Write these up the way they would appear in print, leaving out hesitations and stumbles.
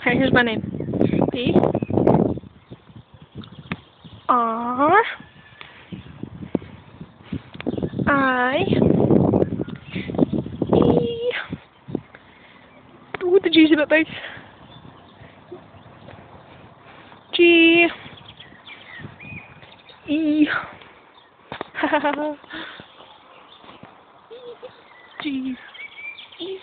Okay, here's my name. B R I E. Ooh, the G's a bit big. G E. G E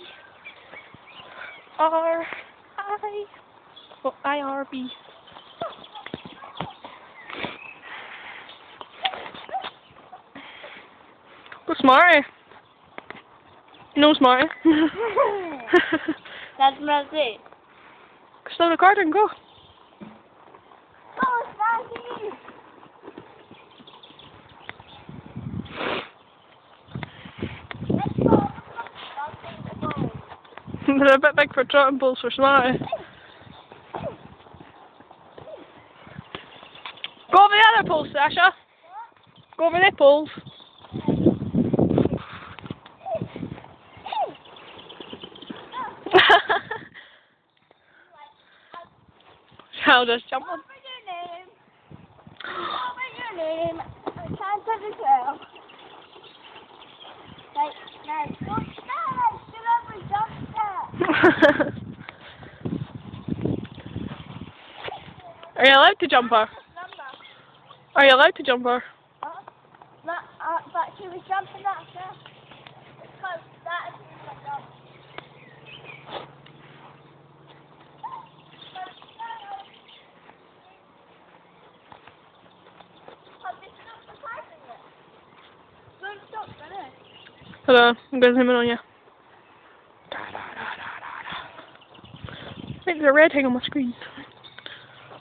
R I. Oh, I R B. Go smartie. No smartie. That's Mercy. Stop the card and go. Oh, Smartie! They're a bit big for trotting poles for smartie. Go over the other poles, Sasha. Go over the poles. Shall just jump on. What was your name? I'm trying to the trail. Right, now, don't stop! Get up and jump there! Are you allowed to jump her? Are you allowed to jump her? But she was jumping that first. Because that is my jump. Hello, I'm going to zoom in on you. Wait, there's a red thing on my screen.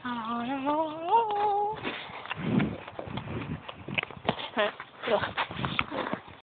Okay, go.